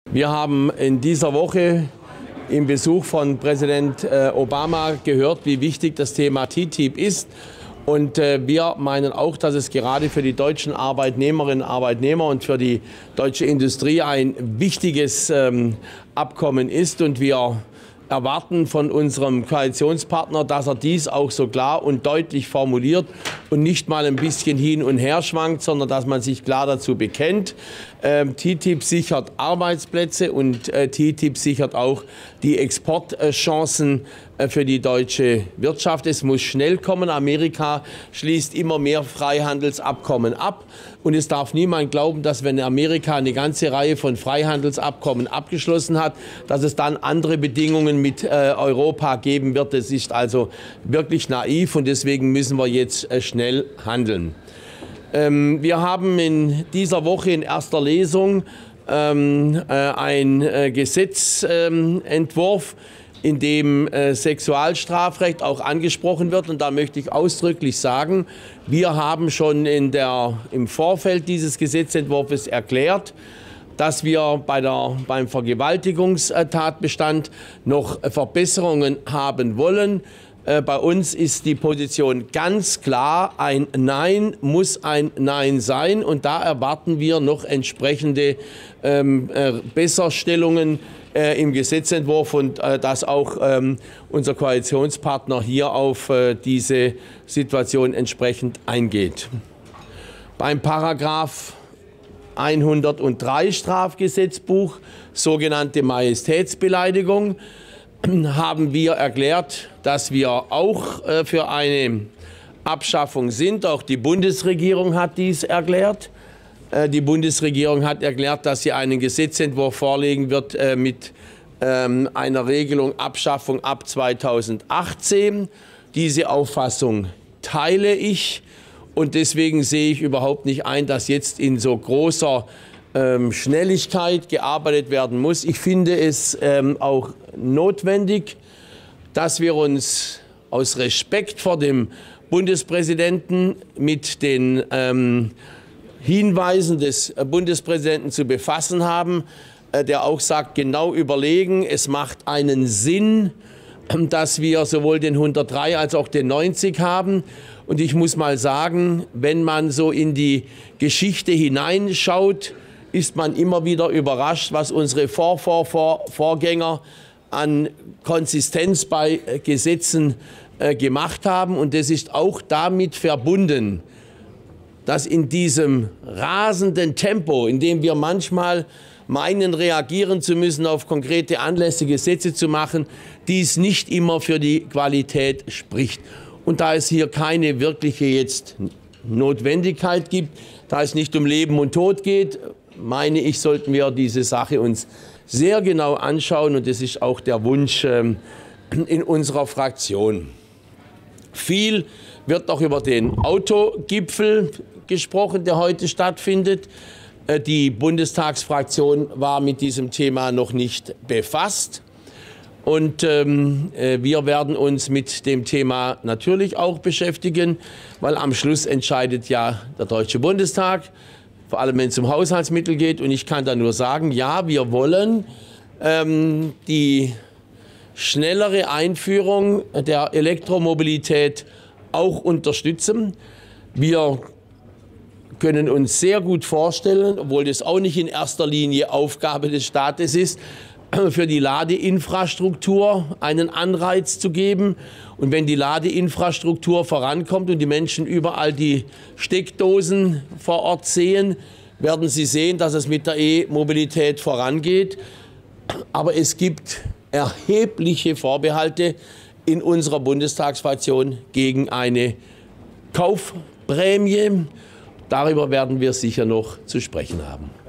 Wir haben in dieser Woche im Besuch von Präsident Obama gehört, wie wichtig das Thema TTIP ist. Und wir meinen auch, dass es gerade für die deutschen Arbeitnehmerinnen und Arbeitnehmer und für die deutsche Industrie ein wichtiges Abkommen ist. Und wir erwarten von unserem Koalitionspartner, dass er dies auch so klar und deutlich formuliert und nicht mal ein bisschen hin und her schwankt, sondern dass man sich klar dazu bekennt. TTIP sichert Arbeitsplätze und TTIP sichert auch die Exportchancen für die deutsche Wirtschaft. Es muss schnell kommen. Amerika schließt immer mehr Freihandelsabkommen ab. Und es darf niemand glauben, dass wenn Amerika eine ganze Reihe von Freihandelsabkommen abgeschlossen hat, dass es dann andere Bedingungen mit Europa geben wird. Das ist also wirklich naiv und deswegen müssen wir jetzt schnell handeln. Wir haben in dieser Woche in erster Lesung ein Gesetzentwurf, in dem Sexualstrafrecht auch angesprochen wird. Und da möchte ich ausdrücklich sagen, wir haben schon im Vorfeld dieses Gesetzentwurfs erklärt, dass wir beim Vergewaltigungstatbestand noch Verbesserungen haben wollen. Bei uns ist die Position ganz klar, ein Nein muss ein Nein sein. Und da erwarten wir noch entsprechende Besserstellungen im Gesetzentwurf und dass auch unser Koalitionspartner hier auf diese Situation entsprechend eingeht. Beim Paragraph 103 Strafgesetzbuch, sogenannte Majestätsbeleidigung, haben wir erklärt, dass wir auch für eine Abschaffung sind. Auch die Bundesregierung hat dies erklärt. Die Bundesregierung hat erklärt, dass sie einen Gesetzentwurf vorlegen wird mit einer Regelung Abschaffung ab 2018. Diese Auffassung teile ich und deswegen sehe ich überhaupt nicht ein, dass jetzt in so großer Schnelligkeit gearbeitet werden muss. Ich finde es auch notwendig, dass wir uns aus Respekt vor dem Bundespräsidenten mit den Hinweisen des Bundespräsidenten zu befassen haben, der auch sagt, genau überlegen, es macht einen Sinn, dass wir sowohl den 103 als auch den 90 haben. Und ich muss mal sagen, wenn man so in die Geschichte hineinschaut, ist man immer wieder überrascht, was unsere Vorgänger an Konsistenz bei Gesetzen gemacht haben. Und das ist auch damit verbunden, dass in diesem rasenden Tempo, in dem wir manchmal meinen, reagieren zu müssen, auf konkrete Anlässe Gesetze zu machen, dies nicht immer für die Qualität spricht. Und da es hier keine wirkliche jetzt Notwendigkeit gibt, da es nicht um Leben und Tod geht, meine ich, sollten wir diese Sache uns sehr genau anschauen. Und das ist auch der Wunsch in unserer Fraktion. Viel wird noch über den Autogipfel gesprochen, der heute stattfindet. Die Bundestagsfraktion war mit diesem Thema noch nicht befasst. Und wir werden uns mit dem Thema natürlich auch beschäftigen, weil am Schluss entscheidet ja der Deutsche Bundestag, vor allem wenn es um Haushaltsmittel geht. Und ich kann da nur sagen, ja, wir wollen die schnellere Einführung der Elektromobilität auch unterstützen. Wir können uns sehr gut vorstellen, obwohl das auch nicht in erster Linie Aufgabe des Staates ist, für die Ladeinfrastruktur einen Anreiz zu geben. Und wenn die Ladeinfrastruktur vorankommt und die Menschen überall die Steckdosen vor Ort sehen, werden sie sehen, dass es mit der E-Mobilität vorangeht. Aber es gibt erhebliche Vorbehalte in unserer Bundestagsfraktion gegen eine Kaufprämie. Darüber werden wir sicher noch zu sprechen haben.